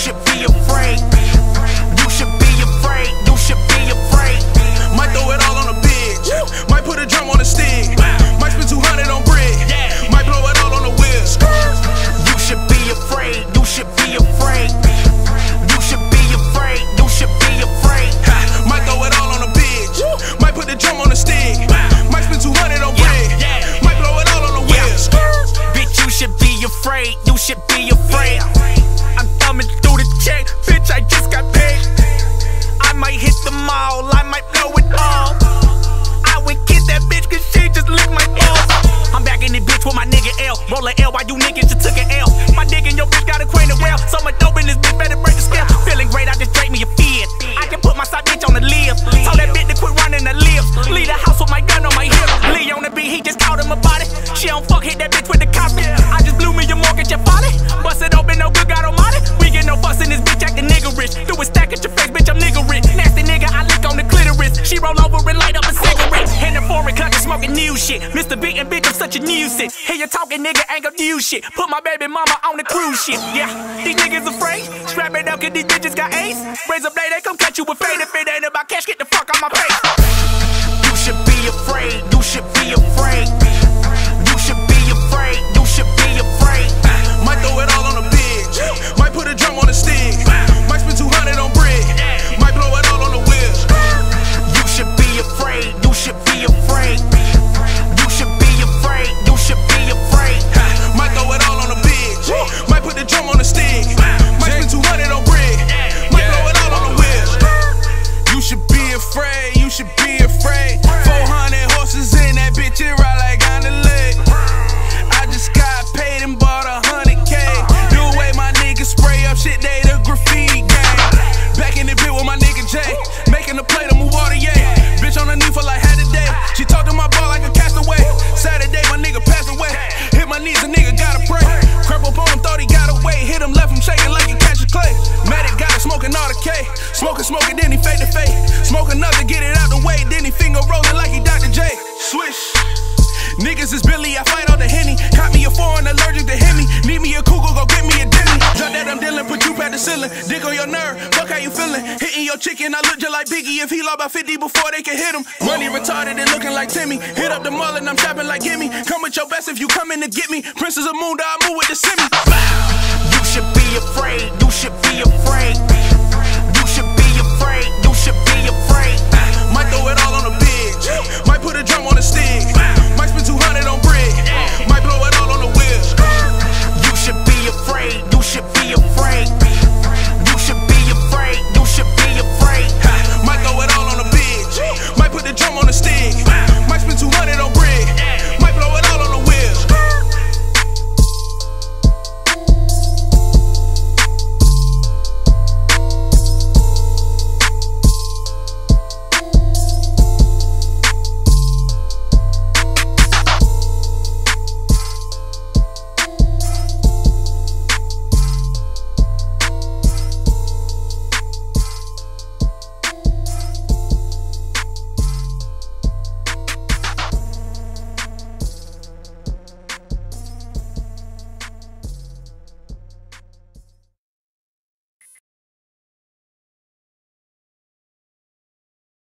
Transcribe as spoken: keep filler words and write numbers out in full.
should be afraid. You should be afraid. You should be afraid. Might throw it all on a bitch. Might put a drum on a stick. Might spend two hundred on bread. Might blow it all on the wheels. You should be afraid. You should be afraid. You should be afraid. You should be afraid. Might throw it all on a bitch. Might put the drum on a stick. Might spend two hundred on bread. Might blow it all on the wheels. Bitch, you should be afraid. You should be afraid. I'm thumbing through the check. Bitch, I just got paid. I might hit the mall. I might blow it all. I would kiss that bitch cause she just licked my balls. I'm back in the bitch with my nigga L. Roll a L while you niggas just took an L. My dick and your bitch got acquainted well. So much dope in this bitch, better break the scale. Feeling great, I just drank me a fizz. I can put my side bitch on the lip. Told that bitch to quit running the lips. Leave the house with my gun on my hip. Lee on the beat, he just called him a body. She don't fuck, hit that bitch with the cops. I just blew me your mortgage, your body. Bust it open, no good, God almighty. We get no fuss in this bitch, acting nigga rich. Do a stack at your face, bitch, I'm nigga rich. Nasty nigga, I lick on the clitoris. She roll over and light up a cigarette. In the foreign country, smoking new shit. Mister Beatin' bitch, I'm such a nuisance. Hear you talking, nigga, ain't gon' do shit. Put my baby mama on the cruise ship. Yeah, these niggas afraid. Strap it up, cause these bitches got ace. Raise a blade, they come catch you with fade. If it ain't about cash, get the fuck out my face. You should be afraid. You should be afraid. You should be afraid. You should be afraid. Might throw it all on a bitch. Might put a drum on a stick. Might spend two hundred on bread. Might blow it all on the wheels. You should be afraid. You should be afraid. You should be afraid. You should be afraid. Might throw it all on a bitch. Might put the drum on a stick. Might spend two hundred on bread. Might blow it all on the wheels. You should be afraid. You should be afraid. four hundred horses in that bitch, it ride like on the leg. I just got paid and bought a hundred K. The way my niggas spray up shit, they the graffiti gang. Back in the pit with my nigga Jay, making the play to move water, yeah. Bitch on her knee for like half a day. She talked to my ball like a castaway. Saturday, my nigga passed away. Hit my knees, a nigga gotta pray. Crept up on him, thought he got away. Hit him, left him shaking like he catch a clay. Matic got it, smoking all the K. Smoking, smoking, then he fade to fade. Smoke another, get it out the way. Then he finger rolling like he Doctor J. Swish. Niggas is Billy, I fight all the Henny. Caught me a foreign, allergic to hit me. Need me a cougar, go get me a Demi. Drop that, I'm dealing, put you past the ceiling. Dick on your nerve, fuck how you feeling. Hitting your chicken, I look just like Biggie. If he lost by fifty before they can hit him. Money retarded and looking like Timmy. Hit up the mall and I'm shopping like gimme. Come with your best if you come in to get me. Princess of Moon, I move with the semi. You should be afraid. You should be afraid.